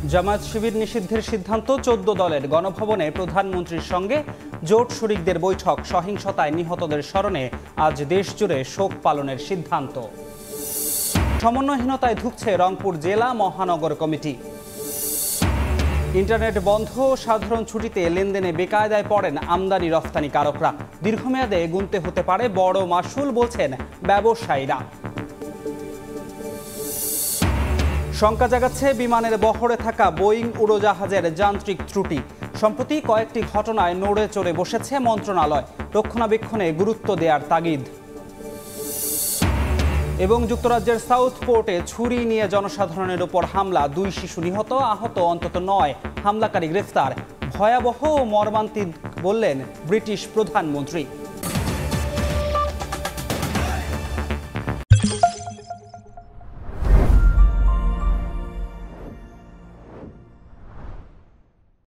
জামায়াত শিবির নিষিদ্ধের সিদ্ধান্ত ১৪ দলের গণভবনে প্রধানমন্ত্রীর সঙ্গে জোট শরিকদের বৈঠক। সহিংসতায় নিহতদের স্মরণে আজ দেশজুড়ে শোক পালনের সিদ্ধান্ত। সমন্বয়হীনতায় ধুঁকছে রংপুর জেলা মহানগর কমিটি। ইন্টারনেট বন্ধ, সাধারণ ছুটিতে লেনদেনে বেকায়দায় পড়েন আমদানি রফতানিকারকরা। দীর্ঘমেয়াদে গুনতে হতে পারে বড় মাসুল বলছেন ব্যবসায়ীরা। শঙ্কা জাগাচ্ছে বিমানের বহরে থাকা বোয়িং উড়োজাহাজের যান্ত্রিক ত্রুটি। সম্প্রতি কয়েকটি ঘটনায় নড়ে চড়ে বসেছে মন্ত্রণালয়। রক্ষণাবেক্ষণে গুরুত্ব দেওয়ার তাগিদ। এবং যুক্তরাজ্যের সাউথ পোর্টে ছুরি নিয়ে জনসাধারণের উপর হামলা, 2 শিশু নিহত, আহত অন্তত 9, হামলাকারী গ্রেফতার। ভয়াবহ ও মর্মান্তিক বললেন ব্রিটিশ প্রধানমন্ত্রী।